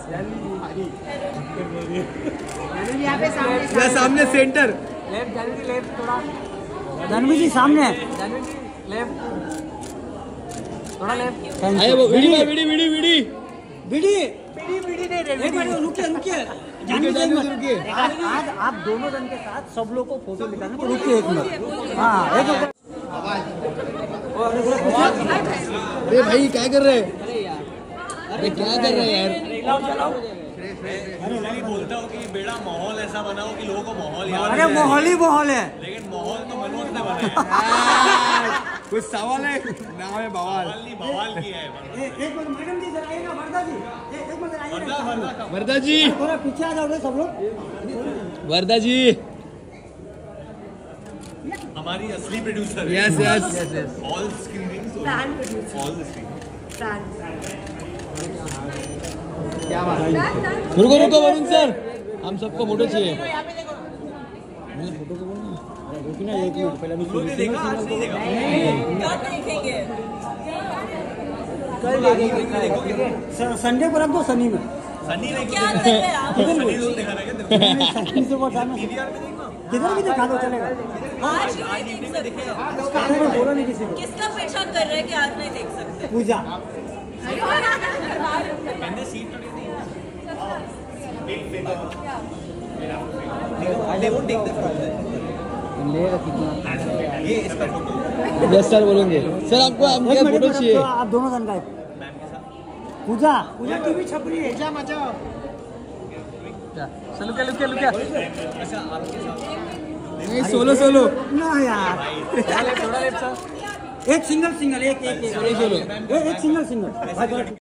यहाँ सामने centre left Janvi left थोड़ा जानवी जी सामने जानवी जी लेफ्ट थोड़ा लेफ्ट आए वो विड़ी विड़ी विड़ी विड़ी बीड़ी बीड़ी नहीं एक मिनट रुकिए रुकिए रुकिए आज आप दोनों जन के साथ सब लोग को फोटो निकालना तो रुकिए एक मिनट। हाँ एक मिनट। अरे भाई क्या कर रहे हैं? अरे क्या कर रहे हैं यार? बोलता हूँ कि बेड़ा माहौल ऐसा बनाओ कि लोगों को माहौल याद अरे माहौल ही माहौल है, लेकिन माहौल तो मनोज ने बनाया। कुछ सवाल है? नाम है बवाल। बवाल किया है। एक मिनट मैडम जी जरा आइएगा, वर्दा जी एक मिनट आइए, वर्दा जी थोड़ा पीछे आ जाओगे सब लोग। वर्दा जी हमारी असली producer yes yes all screenings all the क्या बात है? रुको रुको वरुण सर, हम सबको फोटो चाहिए। एक मिनट पहले संडे को रख दो, शनि में सनी ने क्या कर रहे हैं आप? सनी रोल दिखा रहा है किधर भी दिखा दो चलेगा। आज नहीं देख सकते। बोलो नहीं किसी को। किसका पेशा कर रहे हैं कि आज नहीं देख सकते? पूजा यस सर बोलेंगे। सर आपको क्या फोटो चाहिए? आप दोनों जन का पूजा पूजा टीवी छप रही है। पूजा मजा लुकिया लुकिया लुकिया नहीं सोलो सोलो ना यार। थोड़ा लेफ्ट सर एक सिंगल सिंगल एक एक सोलो सोलो एक सिंगल सिंगल।